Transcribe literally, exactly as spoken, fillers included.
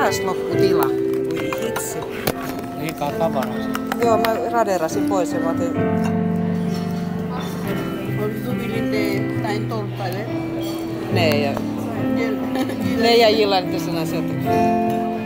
paras lopputila. Ui hitsi. Liikaa tavaraa. Joo, mä raderasin pois ja mä otin... Och så vill inte ta en tolkare. Nej, jag... Nej, jag gillar inte såna sätt.